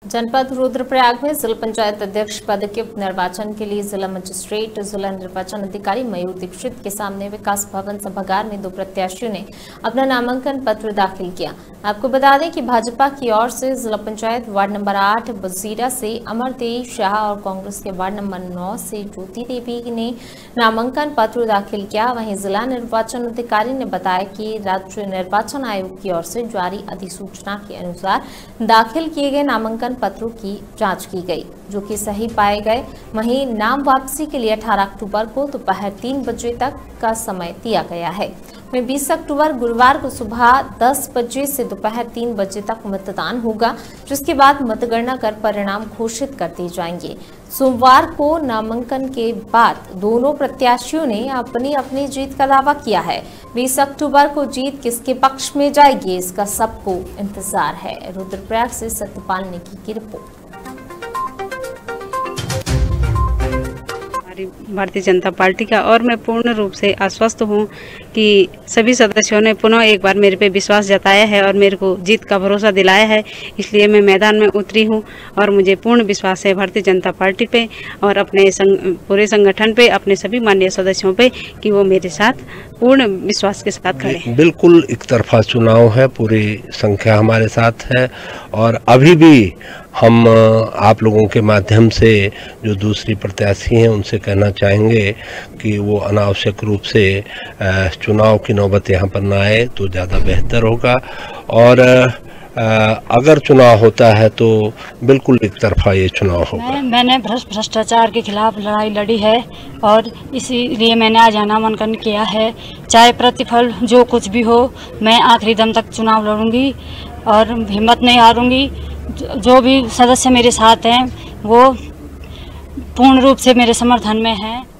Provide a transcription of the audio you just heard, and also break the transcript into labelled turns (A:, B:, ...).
A: जनपद रुद्रप्रयाग में जिला पंचायत अध्यक्ष पद के उपनिर्वाचन के लिए जिला मजिस्ट्रेट जिला निर्वाचन अधिकारी मयूर दीक्षित के सामने विकास भवन सभागार में 2 प्रत्याशियों ने अपना नामांकन पत्र दाखिल किया। आपको बता दें कि भाजपा की ओर से जिला पंचायत वार्ड नंबर 8 बजीरा से अमरतेज शाह और कांग्रेस के वार्ड नंबर 9 से ज्योति देवी ने नामांकन पत्र दाखिल किया। वहीं जिला निर्वाचन अधिकारी ने बताया कि राज्य निर्वाचन आयोग की ओर से जारी अधिसूचना के अनुसार दाखिल किए गए नामांकन पत्रों की जांच की गई, जो कि सही पाए गए। वहीं नाम वापसी के लिए 18 अक्टूबर को दोपहर 3 बजे तक का समय दिया गया है। वहीं 20 अक्टूबर गुरुवार को सुबह 10 बजे से दोपहर 3 बजे तक मतदान होगा, जिसके बाद मतगणना कर परिणाम घोषित कर दिए जाएंगे। सोमवार को नामांकन के बाद दोनों प्रत्याशियों ने अपनी अपनी जीत का दावा किया है। 20 अक्टूबर को जीत किसके पक्ष में जाएगी, इसका सबको इंतजार है। रुद्रप्रयाग से सत्यपाल नेगी की रिपोर्ट।
B: भारतीय जनता पार्टी का और मैं पूर्ण रूप से आश्वस्त हूं कि सभी सदस्यों ने पुनः एक बार मेरे पे विश्वास जताया है और मेरे को जीत का भरोसा दिलाया है। इसलिए मैं मैदान में उतरी हूं और मुझे पूर्ण विश्वास है भारतीय जनता पार्टी पे और अपने पूरे संगठन पे, अपने सभी माननीय सदस्यों पे कि वो मेरे साथ पूर्ण विश्वास के साथ खड़े हैं।
C: बिल्कुल एक तरफा चुनाव है, पूरी संख्या हमारे साथ है और अभी भी हम आप लोगों के माध्यम से जो दूसरी प्रत्याशी हैं उनसे कहना चाहेंगे कि वो अनावश्यक रूप से चुनाव की नौबत यहाँ पर ना आए तो ज़्यादा बेहतर होगा। और अगर चुनाव होता है तो बिल्कुल एक तरफा ये चुनाव होगा।
D: मैंने भ्रष्टाचार के खिलाफ लड़ाई लड़ी है और इसीलिए मैंने आज नामांकन किया है। चाहे प्रतिफल जो कुछ भी हो, मैं आखिरी दम तक चुनाव लड़ूंगी और हिम्मत नहीं हारूंगी। जो भी सदस्य मेरे साथ हैं वो पूर्ण रूप से मेरे समर्थन में हैं।